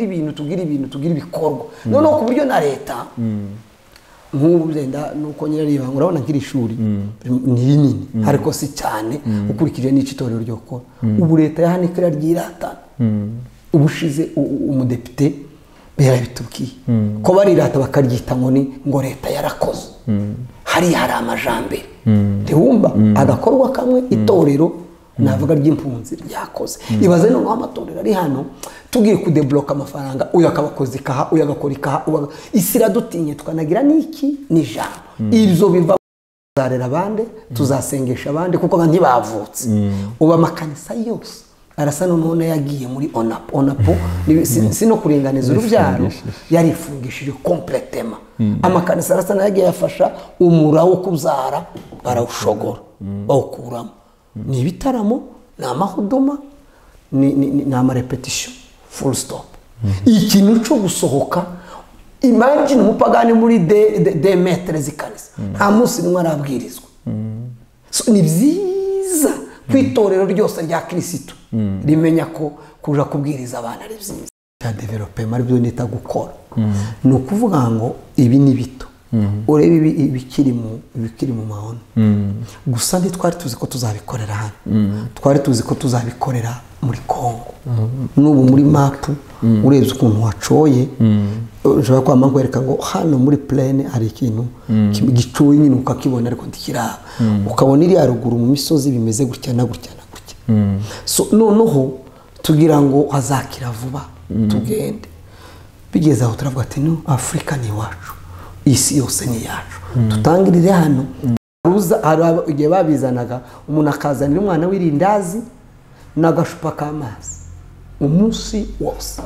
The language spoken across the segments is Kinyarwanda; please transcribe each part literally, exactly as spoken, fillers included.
ibintu tugira ibintu tugira ibikorwa noneho ku buryo na leta nk'ubu byenda nuko nyine riba urabona nk'iri shuri ni rinini ariko si cyane ukurikije n'ikitorero ryo gukora ubu leta yahanikira ryiratana ubushize umudepite yarabitubwiye ko barirata bakaryita ngo ni ngo leta yarakoze hari hari amajambere ntiwumva agakorwa kamwe itorero navuga ry'impunzi ryakoze ibaze noneho amatorero ari hano tugiye kudebloka amafaranga uyu akabakoze ikaha uyu agakora ikaha isi iradutinye tukanagira n'iki n'ijambo ibyo biva tuzarera abandi tuzasengesha abandi kuko ntibavutse uba amakanisa yose arasa none yagiye muri onapo onapo si no kuringaniza urubyaro yarifungishije completema amakanisa arasa nagiye yafasha umura wo kuzara barawushogora bawukuramo ni ibitaramo na amahuduma ni ni ama repetition full stop ikintu cyo gusohoka imagine umupagani muri de de metre zikanisa nta munsi nimwe arabwirizwa ni byiza kwitorero ryose rya Kristo rimenya ko kuja kubwiriza abana ari byiza ya development ari byo nita gukora no kuvuga ngo ibi ni bito urebe ibikiri mu ibikiri mu mahone gusa ndi twari tuzi ko tuzabikorera hano twari tuzi ko tuzabikorera muri Kongo n'ubu muri map urebye ukuntu wacoye je kwa mangwereka ngo hano muri plaine hari ikintu gicoye nyine ukakibona ariko ndikira ukabona iri haruguru mu misozi bimeze gutya na gutya na gutya so noneho tugira ngo hazakira vuba tugende bigeze aho turavuga ati no Afrika ni wacu isi yose ni yacu tutangirire hano ruza igihe babizanaga umuntu akazanira umwana w'irindazi n'agashupa k'amazi umunsi wose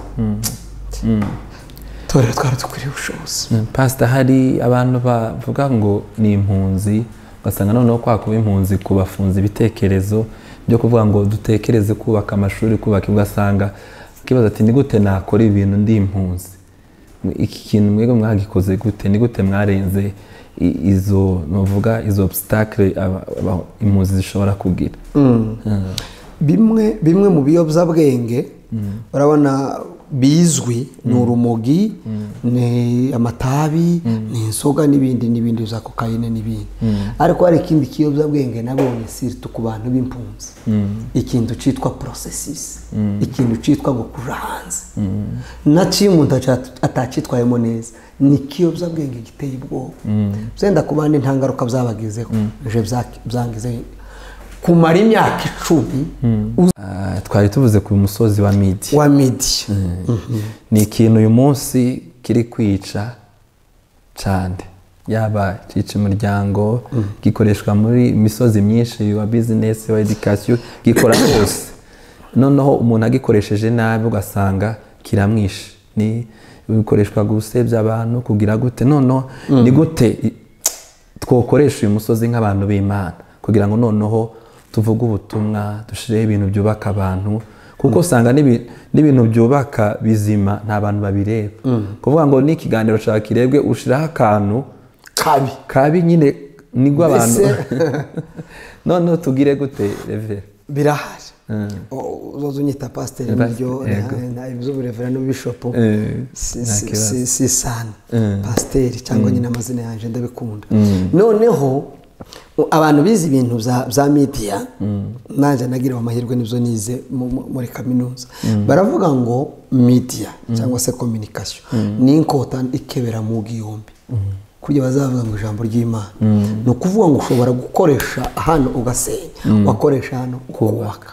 torero twari tukwiriye ubushobozi pastor hari abantu bavuga ngo ni impunzi ugasanga noneho kwakuba impunzi kubafunza ibitekerezo byo kuvuga ngo dutekereze kubaka amashuri kubaka ugasanga kibaza ati ni gute nakora ibintu ndi impunzi iki kintu mwego mwagikoze gute ni gute mwarenze izo novuga izo obstacle impunzi zishobora kugira bimwe bimwe mu biyobya bwenge urabona bizwi ni urumogi ni amatabi ni inzoga n'ibindi n'ibindi za cocaine n'ibindi ariko hari ikindi kiyobya bwenge nabonye sirtu ku bantu b'impunzi ikintu citwa processes ikintu citwa ngo kuja hanze naciye umuntu atacitwayemo neza ni kiyobya bwenge giteye ubwoba zenda ku bandi ntangaruka byabagizeho je byangize kumara imyaka icumi twari tuvuze ku musozi wa Midi wa Midi ni ikintu uyu munsi kiri kwica cyane yaba cica umuryango gikoreshwa muri misozi myinshi wa business wa education gikora hose noneho umuntu agikoresheje nabi ugasanga kiramwishe ni bikoreshwa gusebya abantu kugira gute noneho ni gute twokoresha uyu musozi nk'abantu b'Imana kugira ngo noneho tuvuga ubutumwa dushire ibintu byubaka abantu kuko usanga n'ibintu byubaka bizima nta bantu babireba kuvuga ngo ni ikiganiro cya kirebwe ushiraho akantu kabi kabi nyine nigwa abantu noneho tugire gute revera birahari uzozo nyita pastor n'ibyo na ibyo revera no bishop si si sana pastor cyangwa nyine amazina yanje ndabikunda noneho abantu bizi ibintu bya media naje nagira amahirwe nibyo nize muri kaminuza baravuga ngo media cyangwa se communication ni inkota ikebera mu gihombi kurya bazavuga ngo ijambo ry'Imana no kuvuga ngo ushobora gukoresha hano ugasenya wakoresha hano kubaka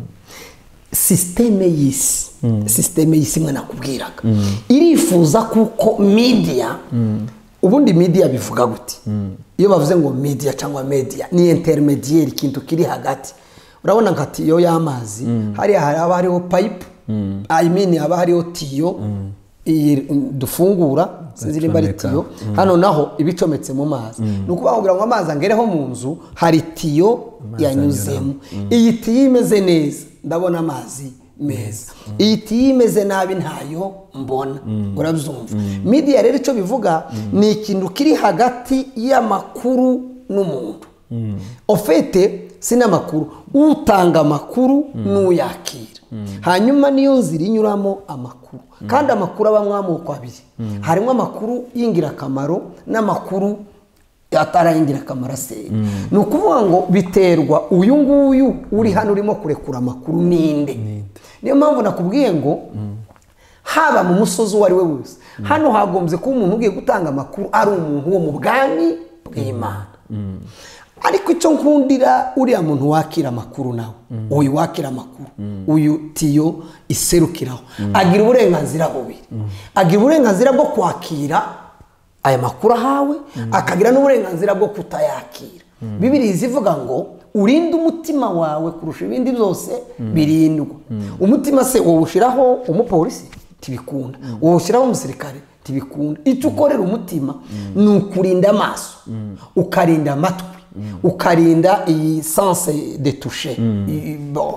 systeme y'isi systeme y'isi mwe nakubwiraga irifuza kuko media ubundi media bivuga gute iyo bavuze ngo media cyangwa media ni intermediaire kintu kiri hagati urabona ngati yo y'amazi hari haba hariho pipe I mean haba hariho tiyo dufungura sinzira imbari tiyo hano naho ibicometse mu mazi nukuvuga ngo amazi angereho mu nzu hari tiyo yanyuzemo iyi tiyo imeze neza ndabona amazi meza iyi tiyo imeze nabi ntayo mbona urabyumva media rero ico bivuga ni ikintu kiri hagati y'amakuru n'umuntu ofete sina makuru utanga makuru n'uyakira hanyuma niyo nzira inyuramo amakuru kandi amakuru abamwe amoko abiri harimo amakuru y'ingirakamaro n'amakuru atari ay'ingirakamaro se ni ukuvuga ngo biterwa uyu nguyu uri hano urimo kurekura amakuru ninde niyo mpamvu nakubwiye ngo haba mu musozi uwo ari we wese hano hagombye kuba umuntu ugiye gutanga amakuru ari umuntu wo mu bwami bw'Imana ariko icyo nkundira uriya muntu wakira amakuru nawe uyu wakira amakuru uyu tiyo iserukiraho agira uburenganzira bubiri agira uburenganzira bwo kwakira aya makuru ahawe akagira n'uburenganzira bwo kutayakira Bibiliya ivuga ngo urinde umutima wawe kurusha ibindi byose birindwa umutima se wawushyiraho umupolisi tibikunda wawushyiraho umusirikare tibikunda icyo ukorera umutima ni ukurinda amaso ukarinda amatwi ukarinda iyi sense de toucher bon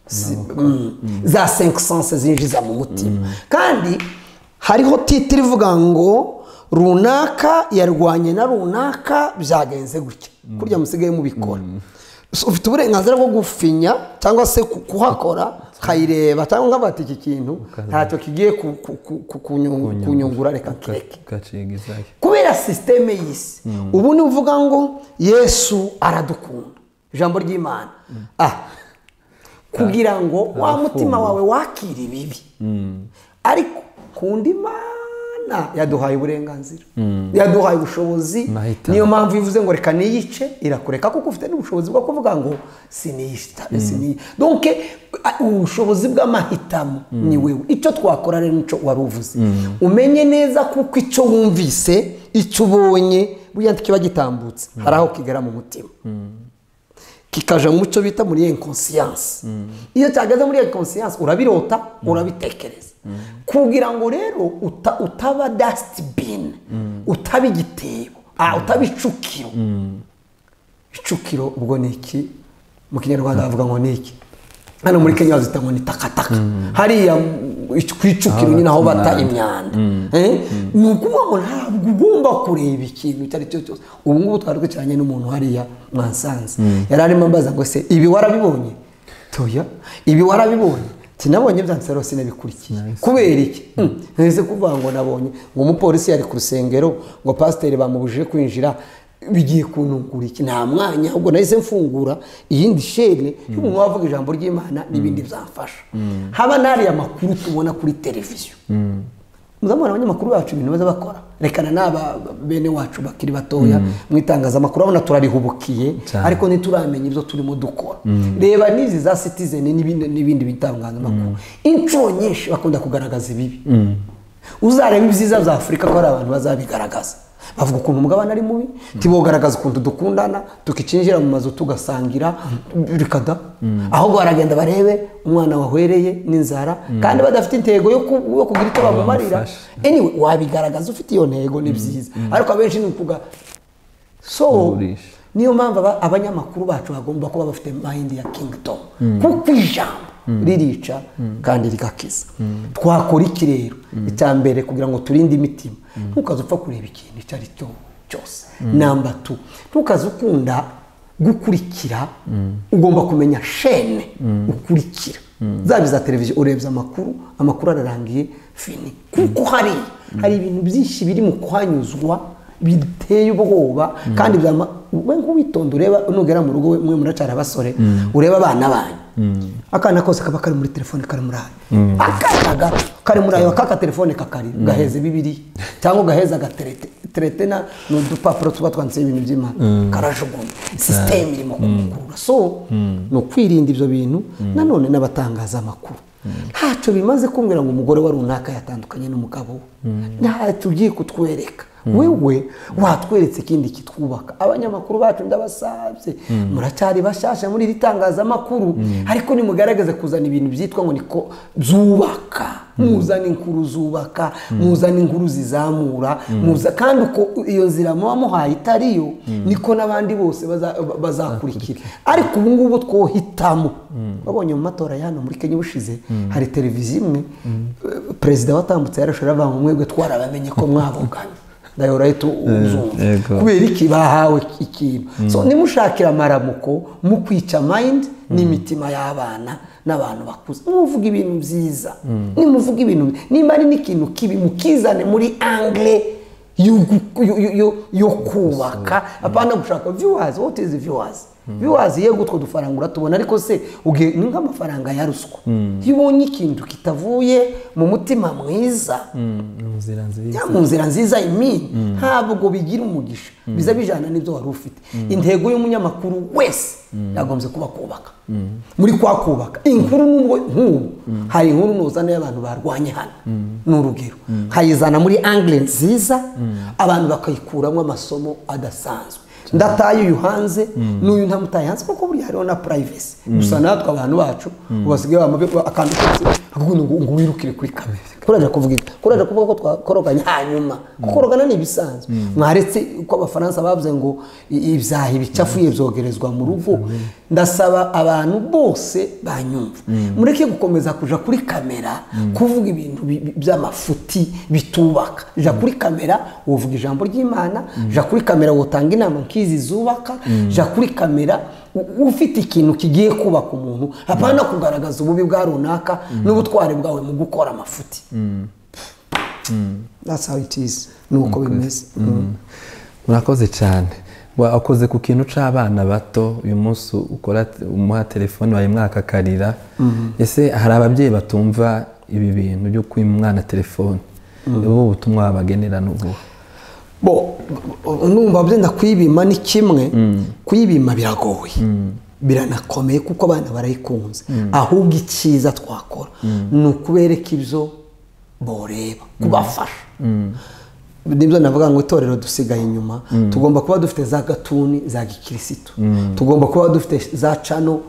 za cinq sense zinjiza mu mutima kandi hariho titire ivuga ngo runaka yarwanye na runaka byagenze gutya kurya musigaye mubikora ufite uburenganzira bwo gufinya cyangwa se kuhakora kayireba cyangwa nk'abati iki kintu ntacyo kigiye kunyungura reka kireke kubera systeme y'isi ubu ni uvuga ngo Yesu aradukunda ijambo ry'Imana ah kugira ngo wa mutima wawe wakira ibibi ariko kundi Imana yaduhaye uburenganzira yaduhaye ubushobozi niyo mpamvu ivuze ngo reka niyice irakureka kuko ufite n'ubushobozi bwo kuvuga ngo siniyita siniyi donc ubushobozi bw'amahitamo ni wewe icyo twakora rero nico waruvuze umenye neza kuko icyo wumvise icyo ubonye burya kiba gitambutse hari aho kigera mu mutima kikaja mu cyo bita muri inconscience iyo cyageze muri inconscience urabirota urabitekereza kugira ngo rero utaba dustbin utaba igitebo utaba icukiro icukiro ubwo ni iki mu Kinyarwanda bavuga ngo ni iki hano muri Kenya bazita ngo ni takataka hariya kwicukiro nyine aho bata imyanda ni ukuvuga ngo ntabwo ugomba kureba ikintu icyo ari cyo cyose ubu ngubu twari twicaranye n'umuntu hariya mwansanze yari arimo ambaza ngo se ibi warabibonye toya ibi warabibonye tinabonye byanditse rose nabikurikiye kubera iki neze kuvuga ngo nabonye ngo umupolisi yari ku rusengero ngo pasiteri bamubujije kwinjira bigiye kunungura iki nta mwanya ahubwo nahise mfungura iyindi shene y'umuntu wavuga ijambo ry'Imana n'ibindi byamfasha haba nari amakuru tubona kuri televiziyo muzamura abanyamakuru bacu ibintu baza bakora rekana naba bene wacu bakiri batoya mwitangaza amakuru abona turarihubukiye ariko nituramenya ibyo turimo dukora reba nizi za Citizen n'ibindi n'ibindi bitangaza amakuru inshuro nyinshi bakunda kugaragaza ibibi uzareba ibyiza bya Afrika ko ari abantu bazabigaragaza bavuga ukuntu umugabane ari mubi tibogaragaza ukuntu dukundana tukicinjira mu mazu tugasangira rikada aho baragenda barebe umwana wahwereye n'inzara kandi badafite intego yo kugira icyo bamumarira anyway wabigaragaza ufite iyo ntego ni byiza ariko abenshi ni ukuga so niyo mpamvu abanyamakuru bacu bagomba kuba bafite mind ya kingdom kuko ijambo ririca kandi rigakiza twakora iki rero icyambere kugira ngo turinde imitima ntukaze upfa kureba ikintu icyo ari cyo cyose namba tu ntukaze ukunda gukurikira ugomba kumenya shene ukurikira zaba za televiziyo urebye amakuru amakuru ararangiye fini kuko hari hari ibintu byinshi biri mu kwanyuzwa biteye ubwoba kandi byama we nk'uwitonda ureba nugera mu rugo mwe muracara basore ureba abana banyu akana kose kaba kari muri telefone kari muri ayo akanaga kari muri ayo kaka telefone kakari gaheze bibiri cyangwa gaheza gaterete terete na n'udupapuro tuba twanditse ibintu by'Imana karajugunya system irimo kumukura so no kwirinda ibyo bintu nanone n'abatangaza amakuru ntacyo bimaze kumbwira ngo umugore wa runaka yatandukanye n'umugabo nta tugiye kutwereka wewe watweretse ikindi kitwubaka abanyamakuru bacu ndabasabye muracyari bashasha muri ritangaza amakuru ariko ni mugaragaze kuzana ibintu byitwa ngo niko zubaka muzana inkuru zubaka muzana inkuru zizamura muza kandi uko iyo nzira muba muhaye itariyo niko n'abandi bose bazakurikira ariko ubu ngubu twohitamo babonye mu matora y'ano muri Kenya bushize hari televiziyo imwe perezida watambutse yarashora banga mwebwe twarabamenye ko mwavugana dayora itu uzumva kubera iki bahawe ikintu so nimushakira amaramuko mu kwica mind n'imitima y'abana n'abantu bakuze muvuga ibintu byiza nimuvuga ibintu nimba ari n'ikintu kibi mukizane muri angle yo kubaka apana gushaka viewers. What is viewers? Viewers yego utwo dufaranga tubona ariko se uge ni nk'amafaranga ya ruswa yibonye ikintu kitavuye mu mutima mwiza muzira nziza ya muzira nziza imi ntabwo bigira umugisha biza bijana n'ibyo wari ufite. Intego y'umunyamakuru wese yagombye kuba kubaka muri kwa kubaka inkuru n'ubwo nk'ubu hari inkuru nuzana y'abantu barwanye hano n'urugero hayizana muri angle nziza abantu bakayikuramo amasomo adasanzwe. Ndataye uyu hanze n'uyu ntamutaye hanze kuko buri hariho na privacy gusa natwe abantu bacu ubasigaye bamabeko akanditse akugundo ngo wirukire kuri kamera kuraje kuvuga kuraje kuvuga ko twakoroganya hanyuma kukorogana ni bisanzwe mwaretse uko abafaransa bavuze ngo ibyahi bicafuye byogerezwa mu rugo. Ndasaba abantu bose banyumva mureke gukomeza kuja kuri kamera kuvuga ibintu by'amafuti bitubaka. Ja kuri kamera uvuga ijambo ry'Imana, ja kuri kamera wotanga inama nkizi zubaka, ja kuri kamera ufite ikintu kigiye kubaka umuntu hapana kugaragaza ububi bwa runaka n'ubutware bwawe mu gukora amafuti. That's how it is. Nuko bimeze. Murakoze cyane. Wakoze ku kintu c'abana bato uyu munsi ukora umuha telefone waye mwaka karira. Ese hari ababyeyi batumva ibi bintu byo kwima umwana telefone ubu butumwa babagenera n'ubu? Bo numva byenda kwibima ni kimwe kwibima biragoye biranakomeye kuko abana barayikunze ahubwo ikiza twakora nukubereka ibyo boreba kubafasha. Nibyo navuga ngo itorero dusigaye inyuma tugomba kuba dufite za gatuni za gikirisitu tugomba kuba dufite za channel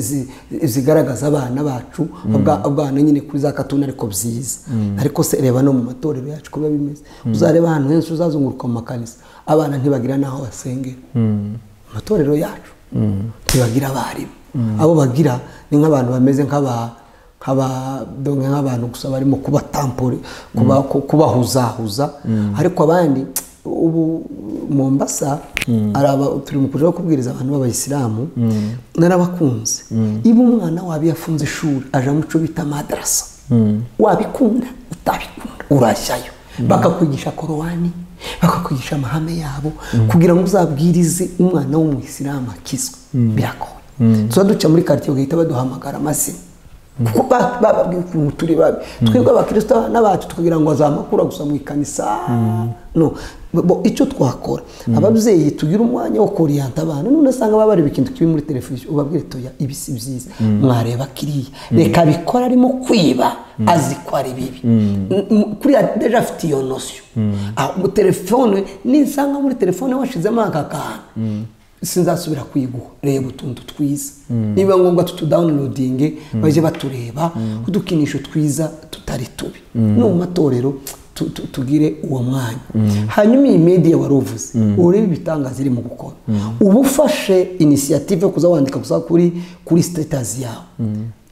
zigaragaza abana bacu abana nyine kuri za katuni ariko byiza ariko se reba no mu matorero yacu kuba bimeze uzareba ahantu henshi uzazunguruka mu makanisa abana ntibagira naho basengera. Amatorero yacu ntibagira abarimu abo bagira ni nk'abantu bameze nk'aba haba donge nk'abantu gusa barimo kuba tampore kuba kubahuzahuza ariko abandi ubu Mombasa araba turi mu kuja kubwiriza abantu b'abayisilamu narabakunze ibu umwana wabi yafunze ishuri aja muco bita madrasa wabikunda utabikunda urashyayo bakakwigisha Korowani bakakwigisha amahame yabo kugira ngo uzabwirize umwana w'umuyisilamu akizwe biragoye. Tuza duca muri quartier ugahita baduhamagara amazina kuko bababwiye turi babi twebwe abakristo n'abacu tukagira ngo azamakura gusa mu ikanisa no bo icyo twakora ababyeyi tugira umwanya wo kurienta abana none asanga babari bikintu kibi muri televiziyo ubabwire toya ibisi byiza mwareba kiriya reka bikora arimo kwiba azikwara bibi kuri deja afite iyo notion mu telefone nisanga muri telefone washizemo akakana sinzasubira kwiguha reba utuntu twiza niba ngombwa tutu downloading baje batureba kudukinisho twiza tutari tubi no mu matorero tugire uwo mwanya. Hanyuma iyi media waruvuze urebe bitangaza iri mu gukora ubufashe initiative kuza wandika gusa kuri kuri status yawe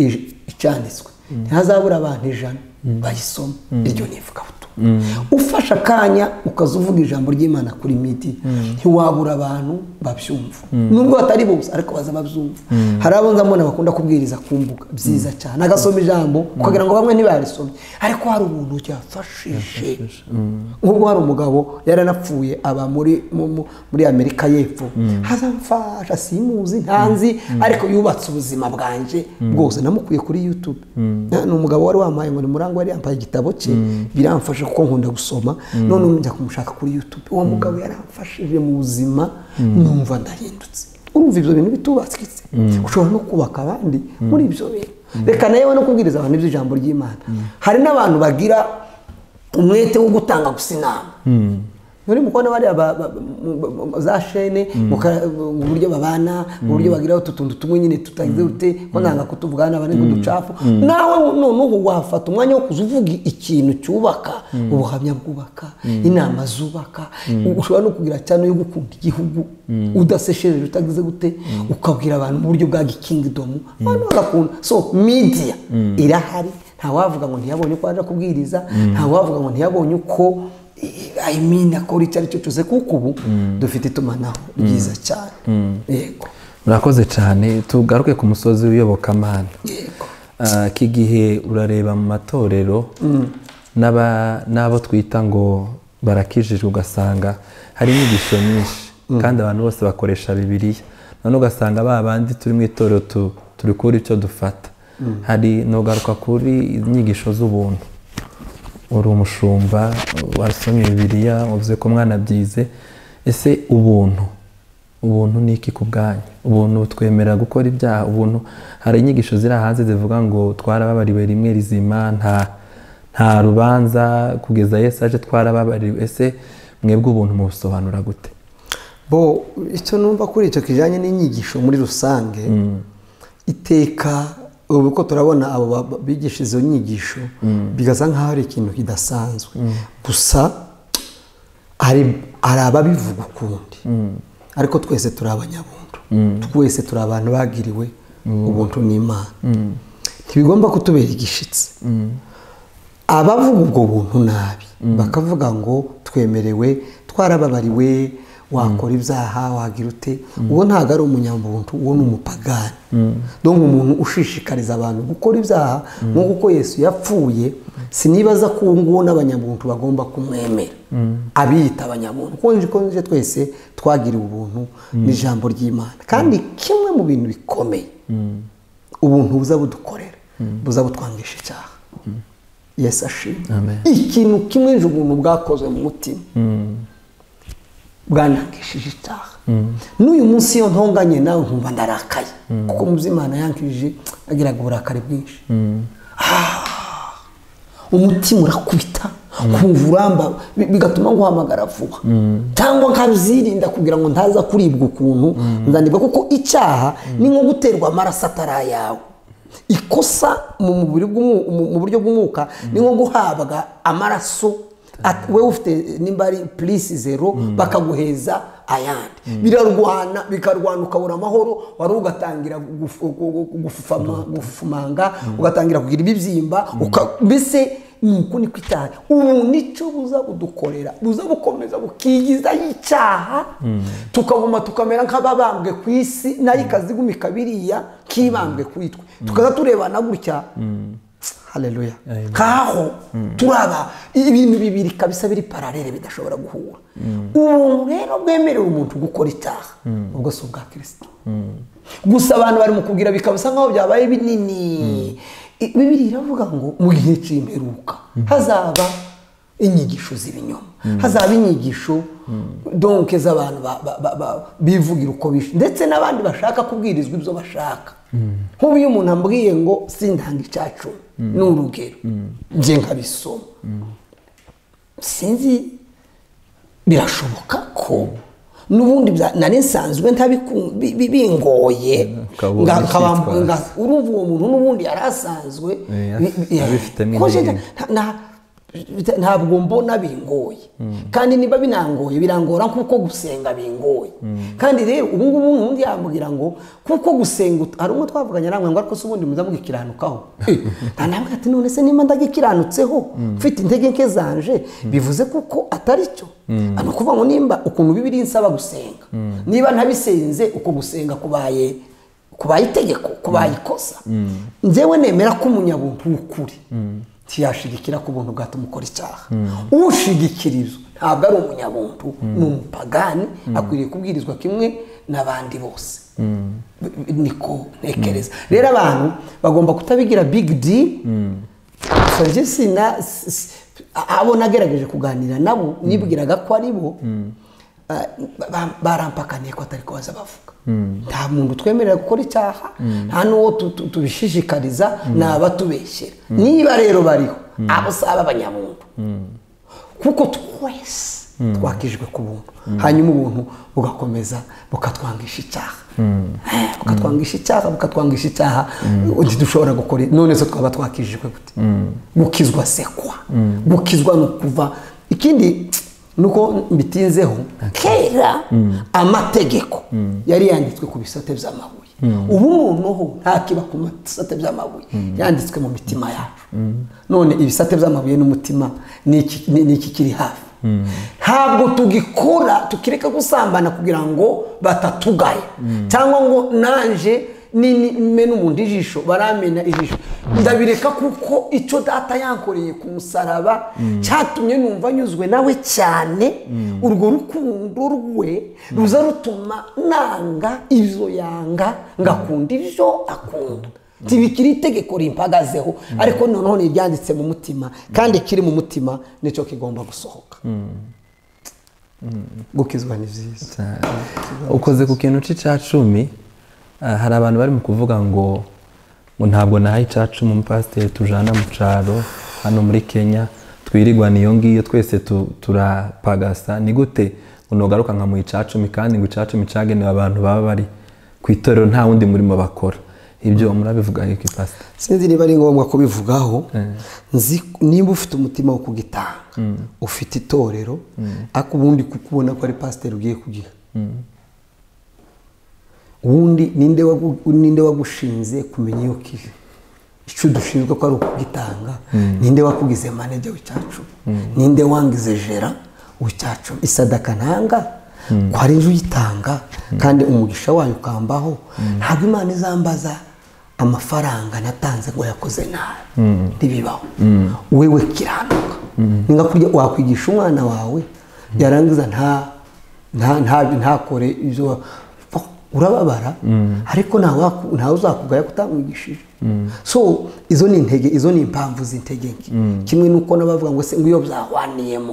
icanditswe ntazabura abantu ijana bayisoma iryo nivuga buto ufasha kanya ukazuvuga ijambo ry'Imana kuri media ntiwabura abantu babyumva nubwo batari bose ariko baza babyumva. Hari abo nzamona bakunda kubwiriza kumbuga byiza cyane agasoma ijambo kugira ngo bamwe ntibarisomye ariko hari umuntu cyafashije nk'ubwo hari umugabo yaranapfuye aba muri muri Amerika y'Epfo hazamfasha simuzi ntanzi ariko yubatse ubuzima bwanje bwose namukuye kuri YouTube. Ni umugabo wari wamaye ngo ni murango yari yambaye igitabo cye biramfasha kuko nkunda gusoma none njya kumushaka kuri YouTube uwo mugabo yaramfashije mu buzima numva ndahindutse. Urumva ibyo bintu bitubaskitse ushobora no kubaka abandi muri ibyo bintu. Reka nayewe no kubwiriza abantu ibyo ijambo ry'Imana hari n'abantu bagira umwete wo gutanga gusinama muri mukona bari za shene mu buryo babana mu buryo bagira utuntu tumwe nyine tutagize ute ko nanga kutuvugana abane kuducafu nawe none wafata umwanya wo kuzuvuga ikintu cyubaka ubuhamya bwubaka inama zubaka ushobora no kugira cyane yo gukunda igihugu udasesheje utagize gute ukabwira abantu mu buryo bwa kingdom abantu bagakunda. So media irahari nta wavuga ngo ntiyabonye ko aje kubwiriza nta wavuga ngo ntiyabonye uko I mean akora icyo aricyo cyose kuko ubu dufite itumanaho ryiza cyane. Yego murakoze cyane tugaruke ku musozi w'iyobokamana. Yego iki gihe urareba mu matorero n'abo twita ngo barakijijwe ugasanga hari inyigisho nyinshi kandi abantu bose bakoresha bibiliya none ugasanga ba bandi turi mu itorero turi kuri icyo dufata hari nugaruka kuri inyigisho z'ubuntu uri umushumba wasomye bibiliya uvuze ko mwana byize ese ubuntu ubuntu ni iki ku bwanyu ubuntu twemera gukora ibyaha ubuntu hari inyigisho ziri hanze zivuga ngo twarababariwe rimwe rizima nta nta rubanza kugeza Yesu aje twarababariwe ese mwebwe ubuntu mubusobanura gute bo icyo numva kuri icyo kijyanye n'inyigisho muri rusange iteka ubu ko turabona abo bigisha izo nyigisho bigasa nk'aho ari ikintu kidasanzwe gusa hari ababivuga ukundi ariko twese turi abanyabuntu twese turi abantu bagiriwe ubuntu n'Imana ntibigomba kutubera igishitsi abavuga ubwo buntu nabi bakavuga ngo twemerewe twarababariwe wakora ibyaha wagira ute uwo ntabwo ari umunyabuntu uwo ni umupagani donc umuntu ushishikariza abantu gukora ibyaha nk'uko Yesu yapfuye sinibaza ko nguwo n'abanyabuntu bagomba kumwemera abiyita abanyabuntu kuko nje twese twagiriwe ubuntu n'ijambo ry'Imana kandi kimwe mu bintu bikomeye ubuntu buza budukorera buza butwangisha icyaha Yesu ashimwe ikintu kimwe nje ubuntu bwakozwe mu mutima bwanangishije icyaha n'uyu munsi iyo ntonganye nawe nkumva ndarakaye kuko mu by'Imana yankije agiraga uburakari bwinshi umutima urakubita kumva uramba bigatuma nguhamagara vuba cyangwa nkaruzirinda kugira ngo ntaza kuribwa ukuntu nzanibwa kuko icyaha ni nko guterwa amaraso atari yawe ikosa mu buryo bw'umwuka ni nko guhabwa amaraso wewe ufite nimba ari plus zero bakaguheza ayandi birarwana bikarwana ukabura amahoro wari ugatangira gufumanga ugatangira kugira ibibyimba mbese nuko ni kwitaha ubu nico buza budukorera buza bukomeza bukigiza y'icyaha tukavuma tukamera nk'ababambwe ku isi nayo ikazigumika biriya kibambwe kwitwe tukaza turebana gutya haleluya kaho turaba ibintu bibiri kabisa biri paralele bidashobora guhura ubu rero bwemerewe umuntu gukora icyaha ubwo si ubwa Kristo gusa abantu bari mu kugira bikabasa nkaho byabaye binini Bibiliya iravuga ngo mu gihe cy'imperuka hazaba inyigisho z'ibinyoma hazaba inyigisho donc z'abantu bivugira uko bishe ndetse n'abandi bashaka kubwirizwa ibyo bashaka nk'ubu iyo umuntu ambwiye ngo sindanga icyacu ni urugero nje nkabisoma sinzi birashoboka ko nubundi nari nsanzwe ntabingoye urumva uwo muntu nubundi yarasanzwe ntabwo mbona bingoye kandi niba binangoye birangora kuko gusenga bingoye kandi rero ubu ngubu undi yambwira ngo kuko gusenga hari umwe twavuganye namwe ngo ariko se ubundi muza mugikiranukaho ntabwo ati none se nimba ndagikiranutseho mfite intege nke zanje bivuze kuko atari cyo ano kuvuga ngo nimba ukuntu Bibiliya insaba gusenga niba ntabisenze uko gusenga kubaye kubaye itegeko kubaye ikosa njyewe nemera ko umunyabuntu w'ukuri tiyashigikira ku buntu bwatuma ukora icyaha ushigikirizwa ntabwo ari umunyabuntu ni umupagani akwiriye kubwirizwa kimwe n'abandi bose niko ntekereza rero abantu bagomba kutabigira big deal sanje sina abo nagerageje kuganira nabo nibwiraga ko ari bo barampakaniye ko atari ko baza bavuga nta muntu twemerera gukora icyaha nta n'uwo tubishishikariza n'abatubeshyera niba rero bariho abo saba abanyabuntu kuko twese twakijwe ku buntu hanyuma ubuntu bugakomeza bukatwangisha icyaha bukatwangisha icyaha bukatwangisha icyaha dushobora gukora none se twaba twakijijwe gute gukizwa sekwa gukizwa no kuva ikindi nuko mbitinzeho kera amategeko yari yanditswe ku bisate by'amabuye ubu noneho ntakiba ku bisate by'amabuye yanditswe mu mitima yacu none ibisate by'amabuye n'umutima ni iki kiri hafi ntabwo tugikora tukireka gusambana kugira ngo batatugaye cyangwa ngo nanje nimena umuntu ijisho baramena ijisho ndabireka kuko icyo data yankoreye ku musaraba cyatumye numva nyuzwe nawe cyane urwo rukundo rwe ruza rutuma nanga ibyo yanga ngakunda ibyo akunda tibikiri itegeko rimpagazeho ariko noneho niryanditse mu mutima kandi kiri mu mutima nicyo kigomba gusohoka gukizwa ni byiza. Ukoze ku kintu cy'icacumi, hari abantu bari mu kuvuga ngo ngo ntabwo nahaye icacumi umupasiteri tujana mu cyaro hano muri Kenya twirigwa niyo ngiyo twese turapagasa, ni gute unogaruka nka mu icacumi kandi ngo icacumi cyagenewe abantu baba bari ku itorero nta wundi murimo bakora? Ibyo murabivuga iki pastor? Sinzi niba ari ngombwa kubivugaho. Nzi nimba ufite umutima wo kugitanga ufite itorero ako ubundi kukubona ko ari pastor ugiye kugiha ubundi ninde ninde wagushinze kumenya iyo kive icyo dushinzwe ko ari ukugitanga ninde wakugize manager w'icyacu ninde wangize jera w'icyacu isadaka ntanga ko ari inzu yitanga kandi umugisha wayo ukambaho ntabwo Imana izambaza amafaranga natanze ngo yakoze nabi ntibibaho. Wewe kiranuka ninga kurya wakwigisha umwana wawe yarangiza nta nta nta ntakore ibyo urababara ariko nta nta uzakugaya kutamwigishije. So izo ni intege izo ni impamvu z'intege kimwe nuko nabavuga ngo se ngo iyo byahwaniyemo.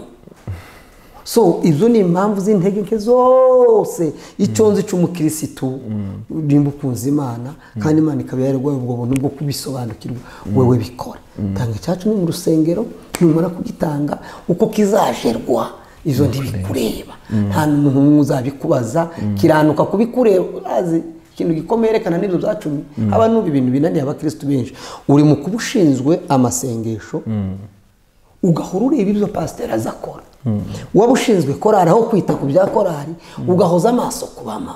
So izo ni impamvu z'intege nke zose icyonzi cy'umukirisitu nimba ukunze Imana kandi Imana ikaba yaragwaye ubwo buntu bwo kubisobanukirwa wewe bikora. Tanga icyacu ni mu rusengero numara kugitanga uko kizajerwa izo ntibikureba nta muntu uzabikubaza kiranuka kubikureba. Azi ikintu gikomerekana n'izo zacumi abantu ibintu binaniye abakristo benshi uri mu kubushinzwe amasengesho ugahora ureba ibyo pastor azakora waba ushinzwe korari aho kwita ku bya korari ugahoza amaso ku bamama.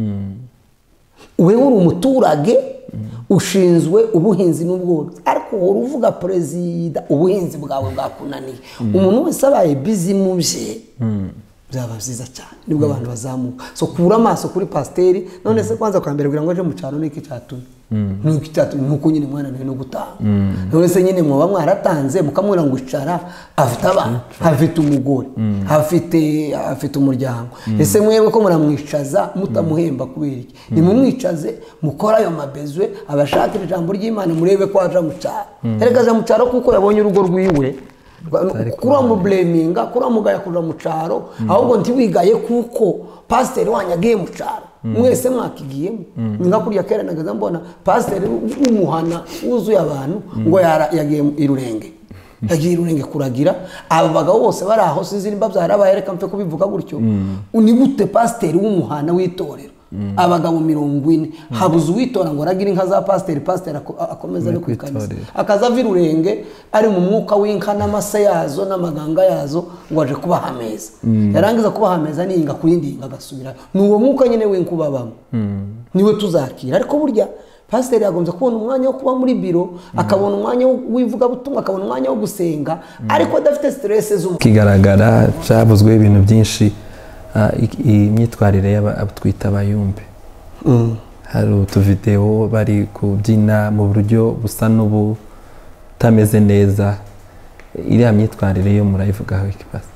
Wewe uri umuturage ushinzwe ubuhinzi n'ubworozi ariko uhora uvuga perezida ubuhinzi bwawe bwakunaniye. Umuntu wese abaye busy mu bye byaba byiza cyane nibwo abantu bazamuka. So kura amaso kuri pasteri none se kwanza kwambere kugira ngo aje mu cyaro niki cyatuma nuko cyatuma nuko nyine mwana nawe no gutanga none se nyine mwoba mwaratanze mukamwira ngo icara afite abana afite umugore afite afite umuryango ese mwebwe ko muramwicaza mutamuhemba kubera iki nimumwicaze mukora ayo mabezwe abashakira ijambo ry'Imana murebe ko aja mu cyaro erega mu cyaro kuko yabonye urugo rwiwe kura mu blaminga kura mugaya kuja mu cyaro ahubwo ntiwigaye kuko pastor wanyagiye mu cyaro mwese mwakigiyemo ninga kurya kera nagaza mbona pastor umuhana wuzuye abantu ngo yagiye irurenge yagiye irurenge kuragira aba bagabo bose bari aho sinzirimba byarabayereka mfe kubivuga gutyo ni gute pastor w'umuhana w'itorero abagabo mirongo ine habuze uwitora ngo aragira inka za pastor pastor akomeza no kwikanisa akaza virurenge ari mu mwuka w'inka n'amase yazo n'amaganga yazo ngo aje kuba hameza yarangiza kuba hameza ninga kuyindi inga gasubira nuwo mwuka nyine w'inkubabamo niwe tuzakira. Ariko burya pastor yagombye kubona umwanya wo kuba muri biro akabona umwanya wivuga butumwa akabona umwanya wo gusenga ariko adafite stress zo kigaragara cyavuzwe ibintu byinshi imyitwarire y'abatwita abayumbe. Hari utuvideo bari kubyina mu buryo busa n'ubutameze neza iriya myitwarire yo murayivugaho iki pasi?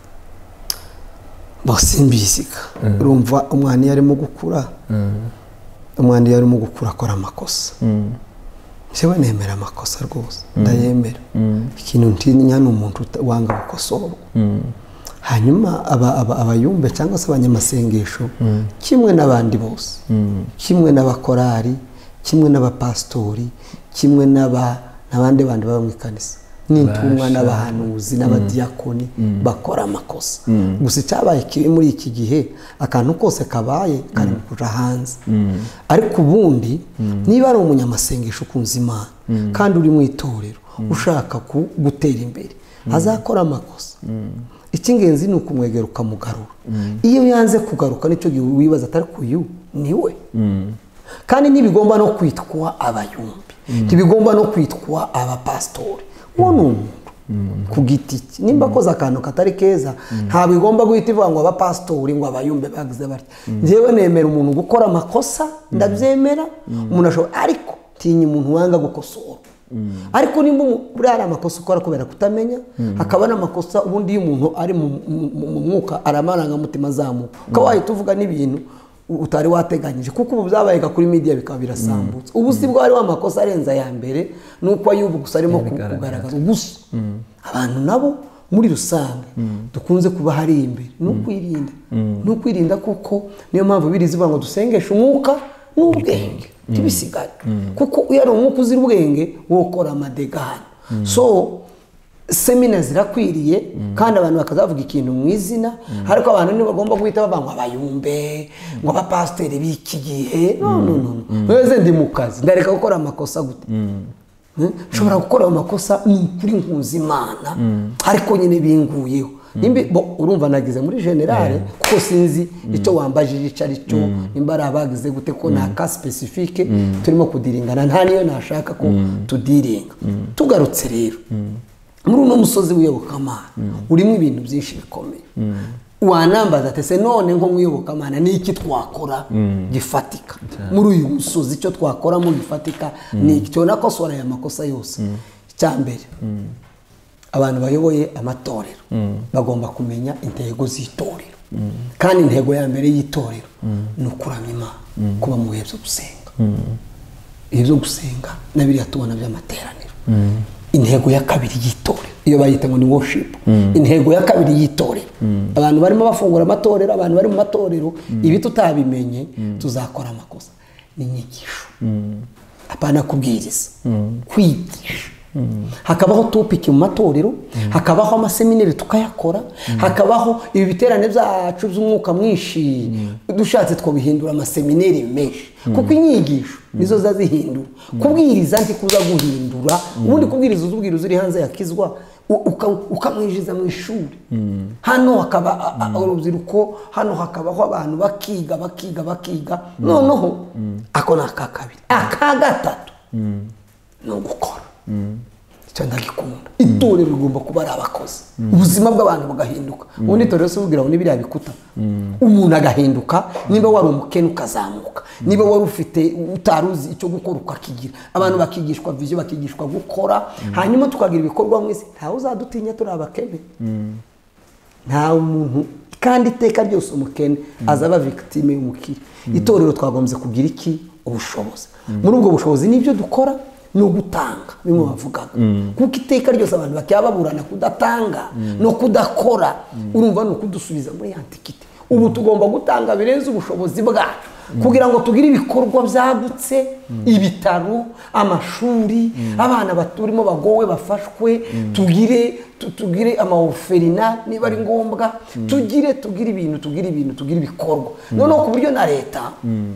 Basimbisiga urumva umwana yarimo gukura umwana yarimo gukura akora amakosa sewe nemera amakosa rwose ndayemera ikintu ntinya n'umuntu wanga gukosorwa. Hanyuma abayumbe cyangwa se abanyamasengesho kimwe n'abandi bose kimwe n'abakorari kimwe n'abapastori kimwe n'abandi bandi baba mu ikanisa n'intumwa n'abahanuzi n'abadiyakoni bakora amakosa. Gusa cyabaye kiri muri iki gihe akantu kose kabaye kari kuja hanze ariko ubundi niba ari umunyamasengesho ukunze Imana kandi uri mu itorero ushaka gutera imbere azakora amakosa icy'ingenzi ni ukumwegera ukamugarura. Iyo yanze kugaruka nicyo gihe wibaza atari kuyu niwe kandi ntibigomba no kwitwa abayumbi ntibigomba no kwitwa abapastori uwo ni umuntu ku giti cye nimba akoze akantu katari keza ntabwo igomba guhita ivuga ngo abapasitori ngo abayumbe bagize batya njyewe nemera umuntu gukora amakosa ndabyemera umuntu ashobora ariko tinya umuntu wanga gukosora ariko nimba buriya ari amakosa ukora kubera kutamenya hakaba n'amakosa ubundi iyo umuntu ari mu mwuka aramarangamutima azamuka ukaba wahita uvuga n'ibintu utari wateganyije kuko ubu byabaye kuri media bikaba birasambutse ubu si bwo ari wa makosa arenza ya mbere nuko ayubu gusa arimo kugaragaza gusa abantu nabo muri rusange dukunze kuba hari imbere no kwirinda no kwirinda kuko niyo mpamvu birizi ngo dusengeshe umwuka n'ubwenge tibisigare kuko iyo ari umwuka uzira ubwenge wo gukora amadegano so semina zirakwiriye kandi abantu bakazavuga ikintu mu izina ariko abantu ni bagomba guhita bavanga abayumbe ngo abapasiteri b'iki gihe no no no weze ndi mu kazi ndareka gukora amakosa gute nshobora gukora amakosa kuri nkuzi imana ariko nyine binguyeho nimbi urumva nagize muri generale kuko sinzi icyo wambajije icyo ari cyo nimba ari abagize gute ko nta ka specifique turimo kudiringana nta niyo nashaka ko tudiringa tugarutse rero muri uno musozi w'iyobokamana urimo ibintu byinshi bikomeye wanambaza ati se none nko mwiyobokamana ni iki twakora gifatika muri uyu musozi icyo twakora mu gifatika ni icyo nakosora aya makosa yose cyambere abantu bayoboye amatorero bagomba kumenya intego z'itorero kandi intego ya mbere y'itorero ni ukuramya Imana kuba mu bihe byo gusenga ibihe byo gusenga nabiriya tubona by'amateraniro intego ya kabiri y'itorero iyo bayita ngo ni worship intego ya kabiri y'itorero abantu barimo bafungura amatorero abantu bari mu matorero ibi tutabimenye tuzakora amakosa ni inyigisho apana kubwiriza kwigisha hakabaho topic mu matorero hakabaho amaseminari tukayakora hakabaho ibi biterane byacu by'umwuka mwinshi dushatse two bihindura amaseminari menshi kuko inyigisho nizo zazihindura kubwiriza nti kuza guhindura ubundi kubwiriza uzubwiriza uri hanze yakizwa ukamwijiriza mu ishuri hano hakaba urubyiruko hano hakabaho abantu bakiga bakiga bakiga noneho ako ni aka kabiri aka gatatu ni ugukora icyo ndagikunda itorero rigomba kuba ari abakozi ubuzima bw'abantu bugahinduka ubundi itorero se ubwira ngo nibiriya bikuta umuntu agahinduka niba wari umukene ukazamuka niba wari ufite utaruzi icyo gukora ukakigira abantu bakigishwa vision bakigishwa gukora hanyuma tukagira ibikorwa mwese ntawe uzadutinya turi abakene nta umuntu kandi iteka ryose umukene azaba victime y'umukire itorero twagombye kugira iki ubushobozi muri ubwo bushobozi nibyo dukora no gutanga bimwe bavugaga kuko iteka ryose abantu bakiyababurana kudatanga no kudakora urumva no kudusubiza muri antikite ubu tugomba gutanga birenze ubushobozi bwacu kugira ngo tugire ibikorwa byagutse ibitaro amashuri abana baturimo bagowe bafashwe tugire tugire amaoferina niba ari ngombwa tugire tugire ibintu tugire ibintu tugire ibikorwa none ku buryo na leta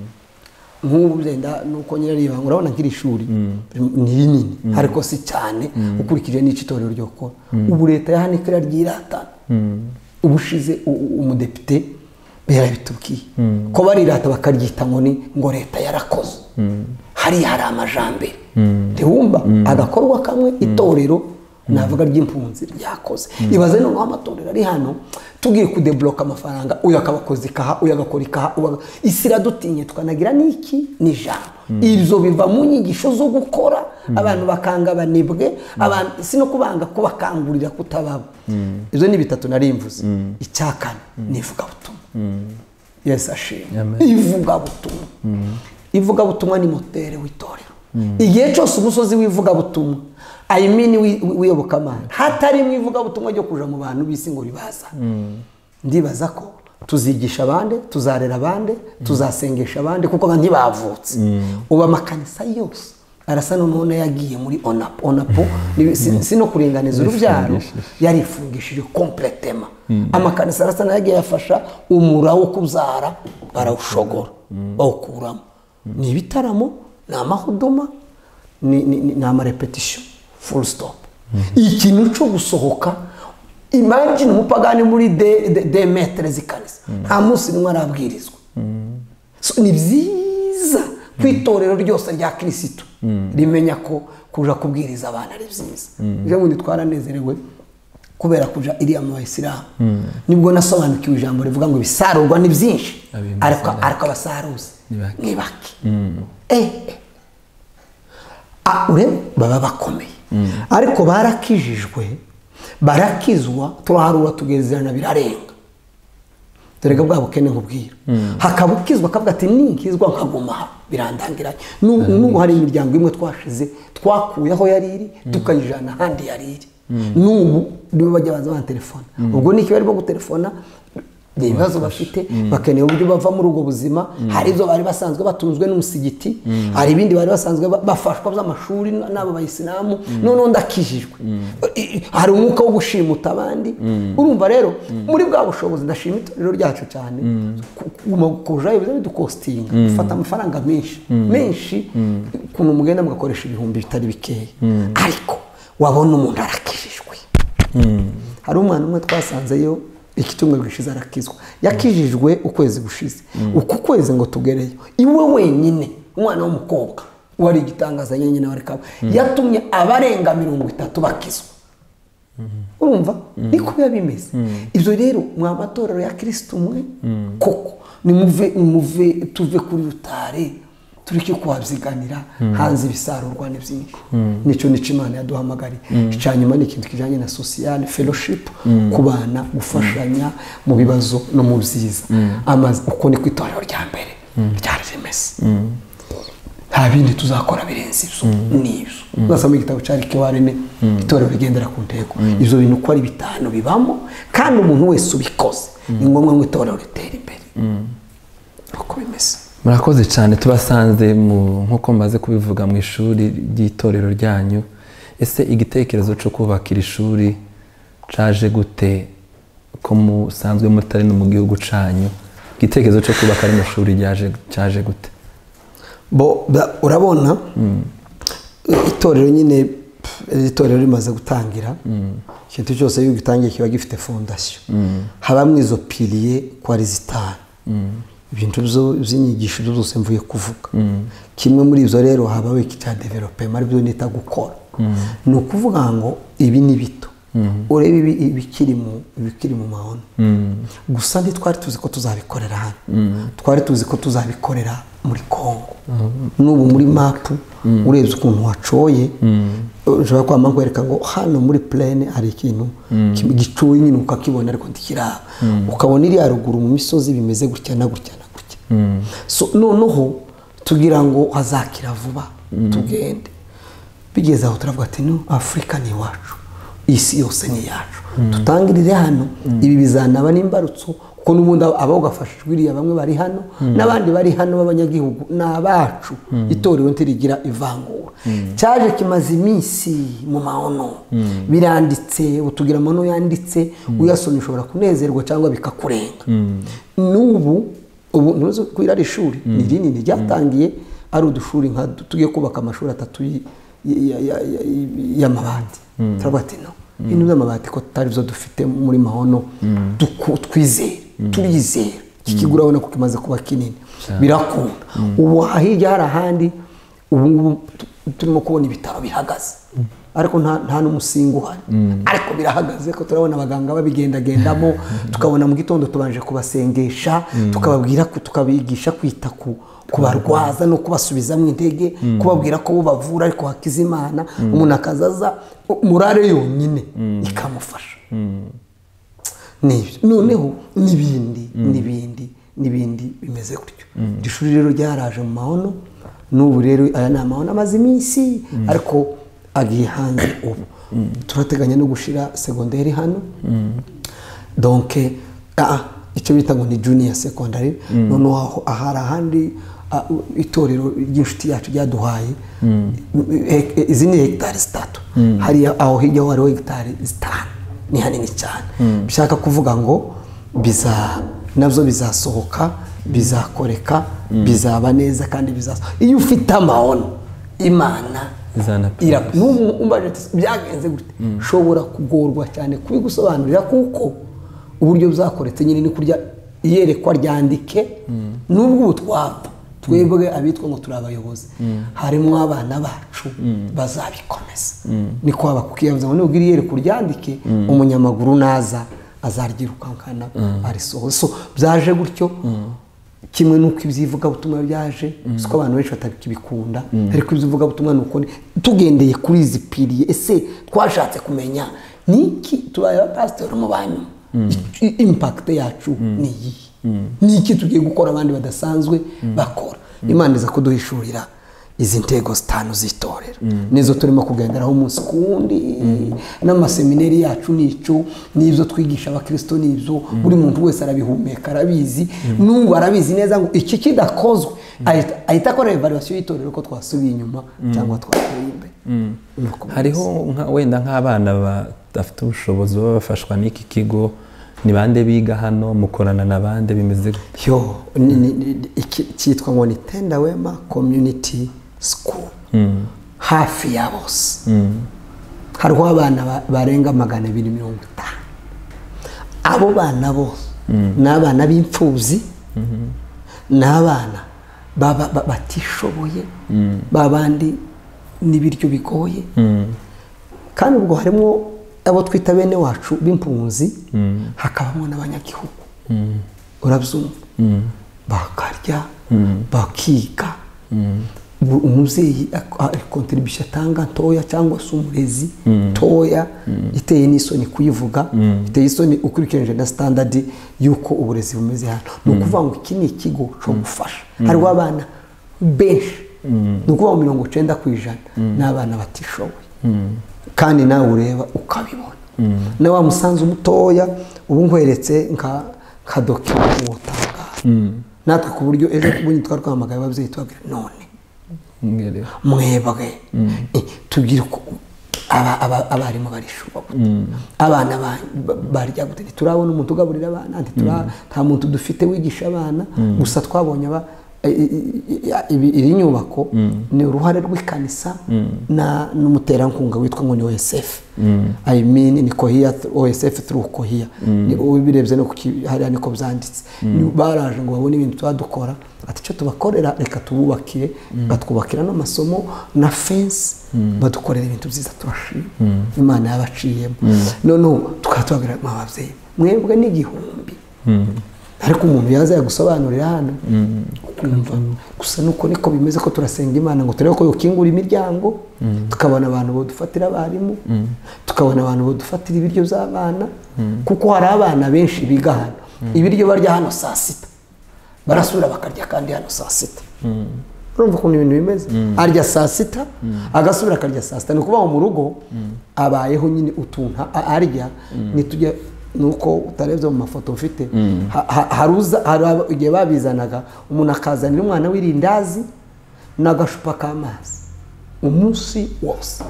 nk'ubu byenda nuko nyine riba urabona nk'iri shuri ni rinini ariko si cyane ukurikije n'ikitorero ryo gukora ubu leta yahanikira ryirata ubushize umudepite yarabitubwiye ko barirata bakaryita ngo ni ngo leta yarakoze hari hari amajambere ntiwumva agakorwa kamwe itorero navuga ry'impunzi ryakoze ibaze no amatorero ari hano tugiye kudebloka amafaranga uyu akabakoze kaha uyu agakora ikaha isira dutinye tukanagira niki ni jambo ibyo biva mu nyigisho zo gukora abantu bakanga banibwe abantu sino kubanga kubakangurira kutababa ibyo ni bitatu nari mvuze icyakane nivuga butumwa yes ashimwe ivuga butumwa ivuga butumwa ni motere w'itorero igihe cyose umusozi w'ivuga butumwa I mean wiyobokamana hatari mu ivuga butumwa ryo kuja mu bantu bisi ngo ribaza ndibaza ko tuzigisha abandi tuzarera abandi tuzasengesha abandi kuko abantu ntibavutse uba makanisa yose arasa none yagiye muri onapo onapo sino kuringaniza urubyaro yarifungishije completema amakanisa arasa nagiye yafasha umura wo kuzara barawushogora bawukuramo ni ibitaramo ni amahuduma ni ni amarepetition full stop ikintu cyo gusohoka imagine umupagani muri de de metre zikanisa nta munsi nimwe arabwirizwa so ni byiza kwitorero ryose rya Kristo rimenya ko kuja kubwiriza abana ari byiza je ngo twaranezerewe kubera kuja iriya mu bayisilamu nibwo nasobanukiwe ijambo rivuga ngo bisarurwa ni byinshi ariko ariko abasaruzi ni bake eh ah ure baba bakomeye ariko barakijijwe barakizwa turaharura tugezerana birarenga dore bwa bukene nkubwira hakabukizwa kavuga ati ninkizwa nkaguma birandangiranye n'ubu hari imiryango imwe twashize twakuye aho yari iri tukayijana handi yari iri n'ubu nibo bajya baza ba telefone ubwo niki barimo gutelefona ibibazo bafite bakeneye uburyo bava muri ubwo buzima hari izo bari basanzwe batunzwe n'umusigiti hari ibindi bari basanzwe bafashwa by'amashuri n'abo bayisilamu none ndakijijwe hari umwuka wo gushimuta abandi urumva rero muri bwa bushobozi ndashima itorero ryacu cyane kujayo biza bidukostinga ufata amafaranga menshi menshi kuntu mugenda mugakoresha ibihumbi bitari bikeya ariko wabona umuntu arakijijwe hari umwana umwe twasanzeyo ikitumwe gishize arakizwa yakijijwe ukwezi gushize uko kwezi ngo tugereyo iwe wenyine umwana w'umukobwa wari igitangaza nyine wari kabo yatumye abarenga mirongo itatu bakizwa urumva niko yabimeze ibyo rero mwa matorero ya Kristo mwe koko ni muve muve tuve kuri rutare turiki kwabyiganira hanze bisarurwa ni byinshi nico nico Imana yaduhamagari cyanyuma ni ikintu kijanye na social fellowship kubana gufashanya mu bibazo no mu byiza amazi uko ni kwitorero rya mbere ryari rimeze nta bindi tuzakora birenze ibyo n'ibyo basoma igitabo cyari kiwarene itorero rigendera ku ntego ivyo bintu ko ari bitanu bibamo kandi umuntu wese ubikoze ni ngombwa ngo itorero ritera imbere uko bimeze murakoze cyane tubasanze mu nkuko maze kubivuga mu ishuri ry'itorero ryanyu ese igitekerezo cyo kubakira ishuri caje gute ko musanzwe mutari no mu gihugu canyu igitekerezo cyo kubaka ari mu shuri ryaje caje gute bo urabona itorero nyine itorero rimaze gutangira ikintu cyose iyo gitangiye kiba gifite fondation habamwe izo pilier kwa zitanu ibintu by'inyigisho byose mvuye kuvuga kimwe muri izo rero habawe cya development ari byo nita gukora no kuvuga ngo ibi ni bito urebe ibikiri mu ibikiri mu mahono gusa ndi twari tuzi ko tuzabikorera hano twari tuzi ko tuzabikorera muri Kongo n'ubu muri map urebye ukuntu wacoye ushobora kwama kwereka ngo hano muri plaine hari ikintu gicuye nyine ukakibona ariko ndikira ukabona iri haruguru mu misozi bimeze gutya na gutya na gutya so noneho tugira ngo hazakira vuba tugende bigeze aho turavuga ati no Afrika ni wacu isi yose ni yacu tutangirire hano ibi bizanaba n'imbarutso kuko nubundi abo gafashijwe iriya bamwe bari hano nabandi bari hano b'abanyagihugu nabacu itorero ntirigira ivangura cyaje kimaze iminsi mu maono biranditse utugira amano yanditse uyasomye ushobora kunezerwa cyangwa bikakurenga nubu ubu ntuzo kwirara ishuri ni rinini ryatangiye ari udushuri nka tugiye kubaka amashuri atatu y'amabati turabati no ibintu by'amabati ko tutari byo dufite muri mahono twizere turizera kikigura ubona ko kimaze kuba kinini birakunda ubu hirya hari ahandi ubu ngubu turimo kubona ibitaro bihagaze ariko nta nta n'umusingo uhari ariko birahagaze ko turabona abaganga babigendagendamo tukabona mu gitondo tubanje kubasengesha tukababwira ko tukabigisha kwita ku kubarwaza no kubasubiza mu intege kubabwira ko bavura ariko hakiza Imana umuntu akazaza murare yonyine ikamufasha nibyo noneho nibindi nibindi nibindi bimeze gutyo ishuri rero ryaraje mu mahono n'ubu rero aya ni amahono amaze iminsi ariko agiye hanze ubu turateganya no gushira secondaire hano donc ah icyo bita ngo ni junior secondary noneho ahari ahandi itorero ry'inshuti yacu ryaduhaye izi ni hegitari zitatu hari aho hirya ho hariho hegitari zitanu ni hanini cyane bishaka kuvuga ngo biza nabyo bizasohoka bizakoreka bizaba neza kandi bizasohoka iyo ufite amahono Imana ira n'umbaje byagenze gute shobora kugorwa cyane kubigusobanurira kuko uburyo byakoretse nyine ni kurya iyerekwa ryandike nubwo ubutwapfa twebwe abitwa ngo turi abayobozi harimo abana bacu bazabikomeza niko haba kukiyavuze ngo nubwira iyere kuryandike umunyamaguru naza azaryirukankana arisohoza so byaje gutyo kimwe nuko ibyivuga butumwa byaje siko abantu benshi batakibikunda ariko ibyivuga butumwa nuko tugendeye kuri izi piriye ese twashatse kumenya niki tubaye abapasiteri mu banyu impact yacu ni iyi niki tugiye gukora abandi badasanzwe bakora Imana iza kuduhishurira izi ntego zitanu zitorera nizo turimo kugenderaho umunsi kundi n'amaseminari yacu nico nizo twigisha abakristo nizo buri muntu wese arabihumeka arabizi n'ubu arabizi neza ngo iki kidakozwe ahita akora evaluation y'itorero ko twasubiye inyuma cyangwa twasubiye imbere hariho wenda nk'abana badafite ubushobozi baba bafashwa n'iki kigo ni bande biga hano mukorana na bande bimeze yo cyitwa ngo ni Tenda Wema Community School hafi ya bose hariho abana barenga magana abiri mirongo itanu abo bana bose n'abana b'imfubyi n'abana batishoboye babandi n'ibiryo bigoye kandi ubwo harimo abo twita bene wacu b'impunzi hakabamo n'abanyagihugu urabyumva bakarya bakiga umubyeyi kontribution atanga ntoya cyangwa se umurezi toya iteye n'isoni kuyivuga iteye isoni ukurikirije na standard yuko uburezi bumeze hano no kuvuga ngo iki ni ikigo cyo gufasha hariho abana benshi no kuvuga mirongo icyenda ku ijana n'abana batishoboye kandi nawe ureba ukabibona na wa musanzu mutoya ubu nkweretse nka nka document wotanga natwe ku buryo ejo kubunyi twarwamagaye ababyeyi twagira none mwebwe tugira aba abarimo barishuba abana barya gute turabona umuntu ugaburira abana nta muntu dufite wigisha abana gusa twabonye aba iri nyubako ni uruhare rw'ikanisa na n'umuterankunga witwa ngo ni O S F I mean ni Kohia O S F through Kohia ni ubirebye no hari niko byanditse baraje ngo babone ibintu twadukora ati cyo tubakorera reka tububakire batwubakira n'amasomo na fence badukorera ibintu byiza turashima Imana yabaciyemo none tukatwagira ababyeyi mwebwe n'igihumbi ariko umuntu yaza yagusobanurira hano ukumva gusa nuko niko bimeze ko turasenga Imana ngo turebe ko yokingura imiryango tukabona abantu bodufatira abarimu tukabona abantu bodufatira ibiryo by'abana kuko hari abana benshi biga hano ibiryo barya hano saa sita barasubira bakarya kandi hano saa sita urumva ko ibintu bimeze arya saa sita agasubira akarya saa sita ni ukuvuga mu rugo abayeho nyine utunta arya nitujya nuko utarebye mu mafoto mfite haruza igihe babizanaga umuntu akazanira umwana w'irindazi n'agashupa k'amazi umunsi wose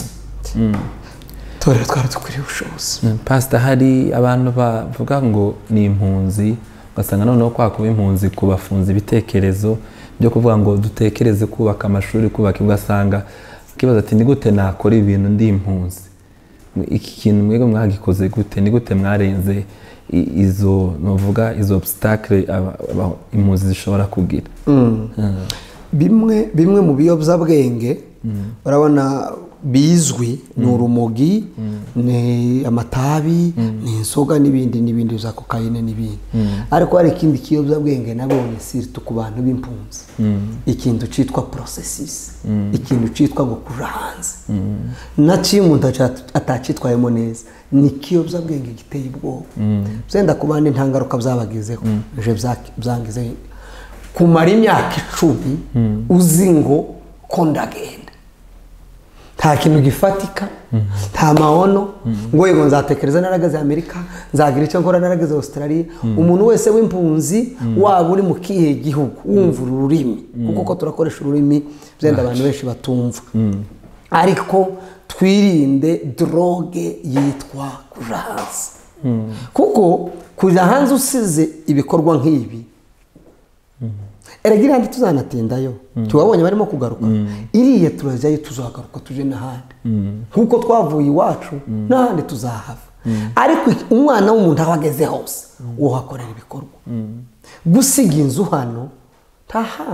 tore twari dukwiriye ubushobozi pastor hari abantu bavuga ngo ni impunzi ugasanga noneho kwa kuba impunzi kubafunza ibitekerezo byo kuvuga ngo dutekereze kubaka amashuri kubaka ugasanga kibaza ati ni gute nakora ibintu ndi impunzi iki kintu mwego mwagikoze gute ni gute mwarenze izo novuga izo obstacle impunzi zishobora kugira bimwe bimwe mu biyobyabwenge urabona bizwi ni urumogi ni amatabi ni inzoga n'ibindi n'ibindi za kokayine n'ibindi ariko hari ikindi kiyobyabwenge nabonye sirtu ku bantu b'impunzi ikintu cyitwa processes ikintu cyitwa ngo kuja hanze na kimwe atacitwayemo neza ni kiyobyabwenge giteye ubwoba zenda ku bandi nta ngaruka byabagizeho je byangize kumara imyaka icumi uzi ngo ko ndagenda nta kintu gifatika nta maono ngo yego nzatekereza naragaze Amerika nzagira icyo nkora naragaze Australia umuntu wese w'impunzi waba uri mu kihe gihugu wumva ururimi kuko ko turakoresha ururimi byenda abantu benshi batumva ariko twirinde droge yitwa kuja hanze kuko kuja hanze usize ibikorwa nk'ibi eragira ndi tuzanatindayo tubabonye barimo kugaruka iriye turajyayo tuzagaruka tuje n'ahandi nkuko twavuye iwacu n'ahandi tuzahava ariko umwana w'umuntu abageze hose uhakorera ibikorwa gusiga inzu hano tahana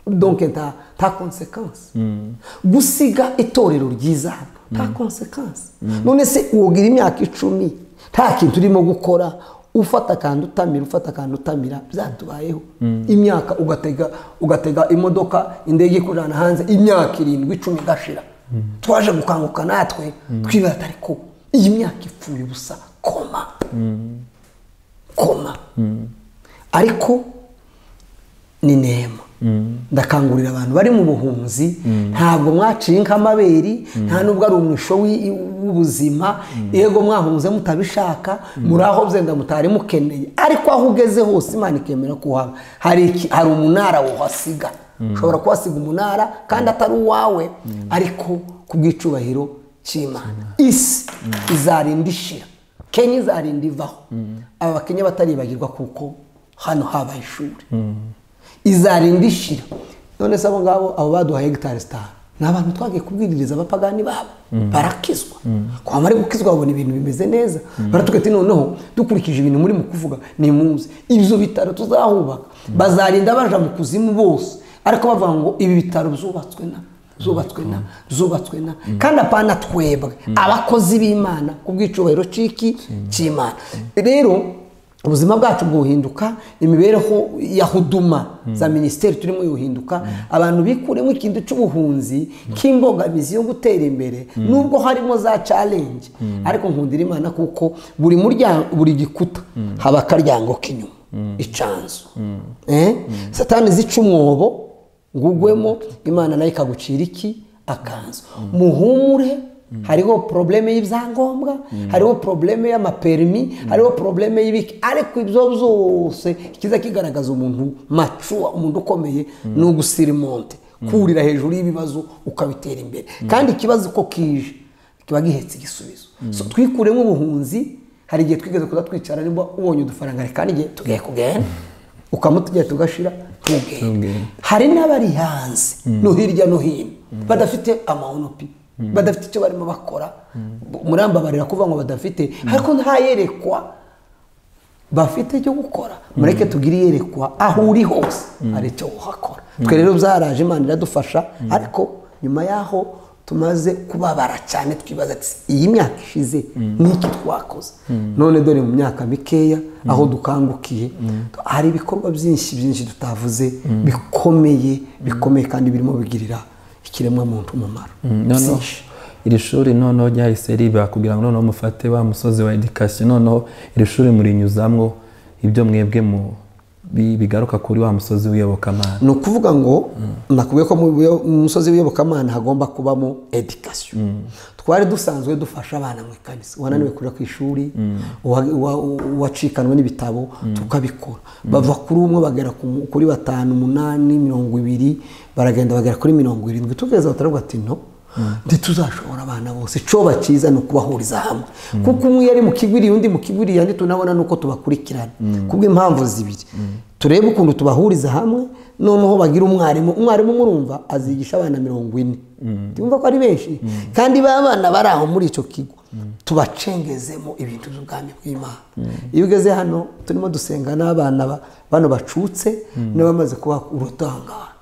donc nta nta consequence gusiga itorero ryiza nta consequence none se wogira imyaka icumi nta kintu urimo gukora ufata kandi utamira ufata kandi utamira byatubayeho imyaka ugatega ugatega imodoka indege ikujana hanze imyaka irindwi icumi gashira twaje gukanguka natwe twibata ariko iyi myaka ipfuye ubusa koma koma ariko ni nema ndakangurira abantu bari mu buhunzi ntabwo mwaciye nk'amaberi nta nubwo ari umwisho w'ubuzima yego mwahunze mutabishaka muri aho byenda mutari mukeneye ariko aho ugeze hose Imana ikemera kuhaba hari hari umunara wohasiga ushobora kuhasiga umunara kandi atari uwawe ariko kubw'icubahiro cy'Imana isi izarinda ishira Kenya izarinda ivaho aba bakenya bataribagirwa kuko hano habaye ishuri izarinda ishira none se abo ngabo abo baduhaye hegitari zitanu ni abantu twagiye kubwiririza abapagani babo barakizwa kwa bari gukizwa babona ibintu bimeze neza baratugati noneho dukurikije ibintu muri mu kuvuga ni muzi ibyo bitaro tuzahubaka bazarinda baja mu kuzimu bose ariko bavuga ngo ibi bitaro byubatswe na zubatswe na zubatswe na kandi apana twebwe abakozi b'Imana kubw'icubahiro ciki cy'Imana rero ubuzima bwacu bwuhinduka imibereho ya huduma za ministeri turimo yuhinduka abantu bikuremo ikintu cy'ubuhunzi k'imbogamizi yo gutera imbere nubwo harimo za challenge ariko nkundira Imana kuko buri muryango buri gikuta haba karyango k'inyuma icanzo eh satani zica umwobo ngugwemo Imana nayo ikagucira iki akanzu muhumure hariho probleme y'ibyangombwa hariho probleme y'amapermi hariho probleme y'ibiki ariko ibyo byose kiza kigaragaza umuntu mature umuntu ukomeye no gusirimonte kurira hejuru y'ibibazo ukabitera imbere kandi ikibazo ko kije kiba gihetse igisubizo so twikuremo ubuhunzi hari igihe twigeze kuza twicara nimba ubonye udufaranga kandi igihe tugiye kugenda ukamutujya tugashira tuge hari n'abari hanze no hirya no hino badafite amaonopi badafite icyo barimo bakora murambabarira kuva ngo badafite ariko nta yerekwa bafite cyo gukora mureke tugire yerekwa aho uri hose ari cyo uhakora twe rero byaraje Imana iradufasha ariko nyuma yaho tumaze kubabara cyane twibaza ati iyi myaka ishize niki twakoze none dore mu myaka mikeya aho dukangukiye hari ibikorwa byinshi byinshi tutavuze bikomeye bikomeye kandi birimo bigirira ikiremwa muntu umumaro noneho iri shuri noneho ryahise riba kugira ngo noneho mufate wa musozi wa education noneho iri shuri murinyuzamwo ibyo mwebwe mu bigaruka kuri wa musozi w'iyobokamana no kuvuga ngo nakubwiye ko mu musozi w'iyobokamana hagomba kubamo education twari dusanzwe dufasha abana mu kanisa wananiwe kuri ku ishuri wacikanwe n'ibitabo tukabikora bava kuri umwe bagera kuri batanu umunani mirongo ibiri baragenda bagera kuri mirongo irindwi tugeze bataravuga ati no ntituzashobora abana bose ico baciza no kubahuriza hamwe kuko umwe yari mu kigwiri undi mu kigwiri yandi tunabona nuko tubakurikirana kubwo impamvu zibiri turebe ukuntu tubahuriza hamwe noneho bagira umwarimu umwarimu murumva azigisha abana mirongo ine ndumva ko ari benshi kandi babana bari aho muri ico kigo tubacengezemo ibintu by'ubwami bw'Imana iyo ugeze hano turimo dusenga n'abana bano bacutse n'abamaze kuba urutanga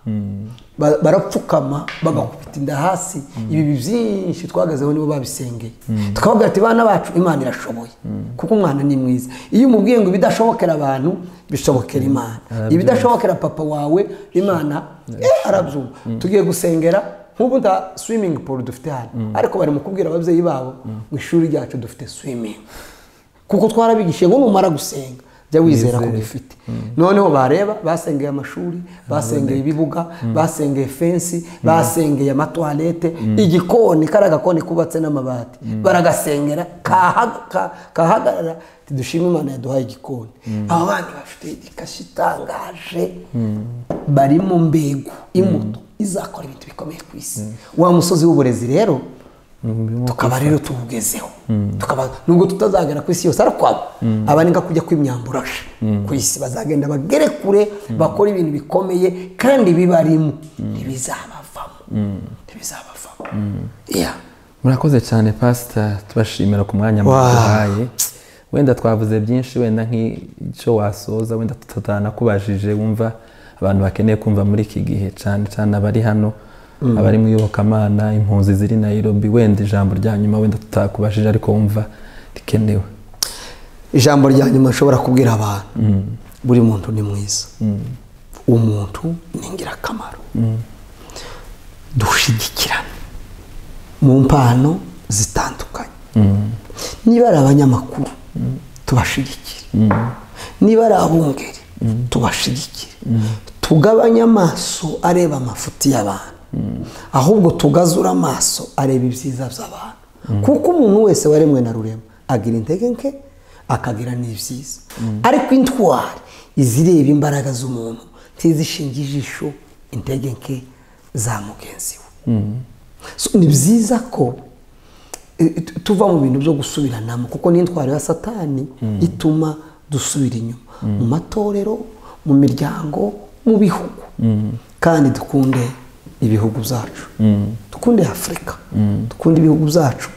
barapfukama bagakubita inda hasi ibi byinshi twagazeho nibo babisengeye tukavuga ati bana bacu Imana irashoboye kuko umwana ni mwiza iyo umubwiye ngo bidashobokera abantu bishobokera Imana ibidashobokera papa wawe Imana eh arabyumva tugiye gusengera nk'ubu nta swimming pool dufite hano ariko bari mu kubwira ababyeyi babo mu ishuri ryacu dufite swimming kuko twarabigishiye ngo numara gusenga jya wizera ko gifite noneho bareba basengeye amashuri basengeye ibibuga basengeye fensi basengeye amatoilette igikoni karagakoni kubatse n'amabati baragasengera kahagarara dushima Imana yaduhaye igikoni abo bandi bafite ikashitangaje bari mu mbego imuto izakora ibintu bikomeye ku isi wa musozi w'uburezi rero tukaba rero tubugezeho tukaba nubwo tutazagera ku isi yose ariko abaninga kujya kwimyamburasha ku isi bazagenda bagere kure bakora ibintu bikomeye kandi bibarimo ntibizabavamo ntibizabavamo yeah murakoze cyane pastor tubashimira ku mwanya muhaye wenda twavuze byinshi wenda nk'icyo wasoza wenda tutanakubajije wumva abantu bakeneye kumva muri iki gihe cyane cyane abari hano abari mu iyobokamana impunzi ziri Nairobi wenda ijambo rya nyuma wenda tutakubashije ariko wumva rikenewe? Ijambo rya nyuma nshobora kubwira abantu, buri muntu ni mwiza, umuntu ni ingirakamaro, dushigikirana mu mpano zitandukanye. Niba ari abanyamakuru tubashigikire, niba ari abungeri tubashigikire, tugabanye amaso areba amafuti y'abantu, ahubwo tugazura amaso areba ibyiza by'abantu, kuko umuntu wese waremwe na rurema agira intege nke akagira n'ibyiza, ariko intwari izireba imbaraga z'umuntu ntizishinge ijisho intege nke za mugenzi we. So ni byiza ko tuva mu bintu byo gusubiranamo, kuko n'intwari ya Satani ituma dusubira inyuma mu matorero, mu miryango, mu bihugu. Kandi dukunde ibihugu byacu, dukunde Afurika, dukunde ibihugu byacu,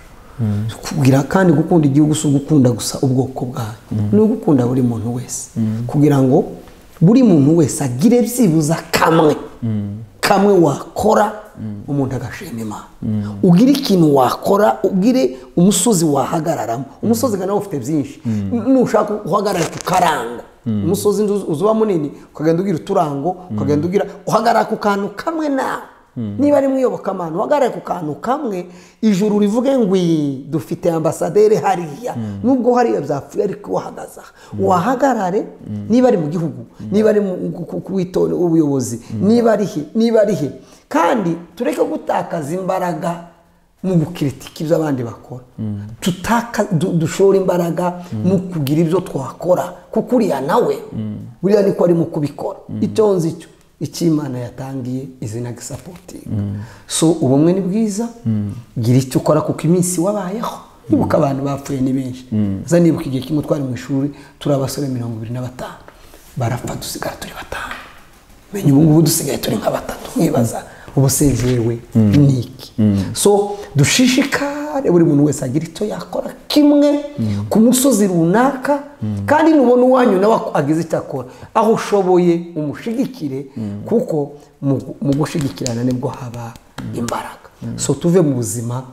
kugira kandi gukunda igihugu si ugukunda gusa ubwoko bwayo, ni ugukunda buri muntu wese, kugira ngo buri muntu wese agire byibuza kamwe kamwe wakora umuntu agashima Imana. Ugire ikintu wakora, ugire umusozi wahagararamo. Umusozi kana ufite byinshi, nushaka uhagarara ku karango, umusozi uzuba munini ukagenda ugira uturango, ukagenda ugira uhagarara ku kantu kamwe nawe. Niba ari mwiyobokamana uhagarare ku kantu kamwe, ijuru rivuge ngo dufite ambasaderi hariya, nubwo hariya byapfuye ariko wahagaza wahagarare. Niba ari mu gihugu, niba ari ku witone ubuyobozi, niba ari he niba ari he kandi tureke gutakaza imbaraga mu gukritika ibyo abandi bakora, tutaka dushora imbaraga mu kugira ibyo twakora, kuko uriya nawe buriya niko ari mu kubikora. Icyo nzi cyo Imana yatangiye izina gisapotinga. So ubumwe ni bwiza, gira icyo ukora kuko iminsi wabayeho. Nibuka abantu bapfuye ni benshi, za nibuka igihe kimwe twari mu ishuri turi abasore mirongo ibiri na batanu, barapfa dusigara turi batanu. Menye ubu ngubu dusigaye turi nka batatu, mwibaza ubusenzewe niki. So dushishikare buri muntu wese agira icyo yakora kimwe ku musozi runaka, kandi nubona uwanyu nawe agize icyo akora, aho ushoboye umushigikire, kuko mu gushigikirana nibwo haba imbaraga. So tuve mu buzima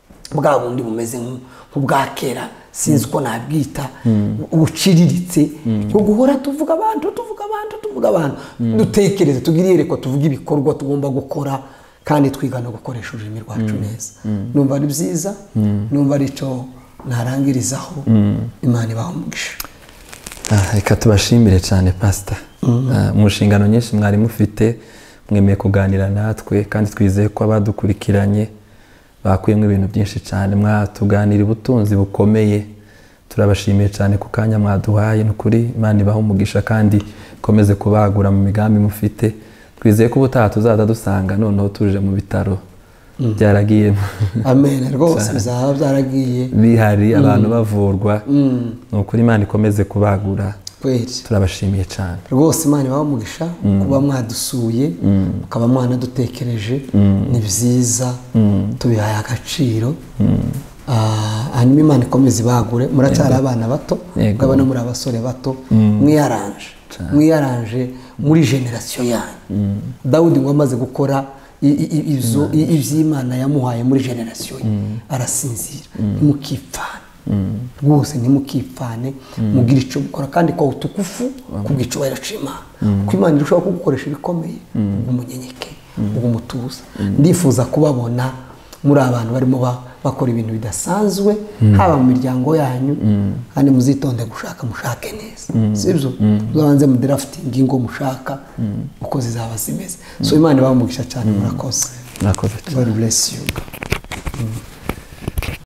bwa bundi bumeze nk'ubwa kera, sinzi uko nabwita ubuciriritse bwo guhora tuvuga abantu tuvuga abantu tuvuga abantu, dutekereze tugire yereko tuvuga ibikorwa tugomba gukora, kandi twiga no gukoresha ururimi rwacu neza. Numva ari byiza, numva ari cyo narangirizaho. Imana ibahe umugisha. Reka tubashimire cyane Pastor, mu nshingano nyinshi mwari mufite, mwemeye kuganira natwe, kandi twizeye ko abadukurikiranye bakuyemo ibintu byinshi cyane. Mwatuganira ubutunzi bukomeye, turabashimiye cyane ku kanya mwaduhaye. N'ukuri Imana ibahe umugisha kandi ikomeze kubagura mu migambi mufite. Twizeye ko ubutaha tuzaza dusanga noneho tuje mu bitaro byaragiye. Amen. Rwose bizaba byaragiye bihari abantu bavurwa. N'ukuri Imana ikomeze kubagura. Kweli turabashimiye cyane rwose. Imana ibahe umugisha kuba mwadusuye, mukaba mwanadutekereje, ni byiza, tubihaye agaciro. Hanyuma Imana ikomeze ibagure. Muracyari abana bato, mugabana muri abasore bato, mwiyaranje mwiyaranje muri generasiyo yanyu. Dawudi ngo amaze gukora ibyo iby'Imana yamuhaye muri generasiyo ye, arasinzira. Ntimukipfane rwose, ntimukipfane, mugire icyo gukora kandi kwa utukufu kubw'icyubahiro cy'Imana, kuko Imana irushaho kugukoresha ibikomeye. Umunyenyeke, umutuza. Ndifuza kubabona muri abantu barimo bakora ibintu bidasanzwe, haba mu miryango yanyu, kandi muzitonde gushaka, mushake neza, sibyo? Muzabanze mu drafting ngo mushaka uko zizaba zimeze. So Imana ibahe umugisha cyane. Murakoze. Murakoze. God bless you.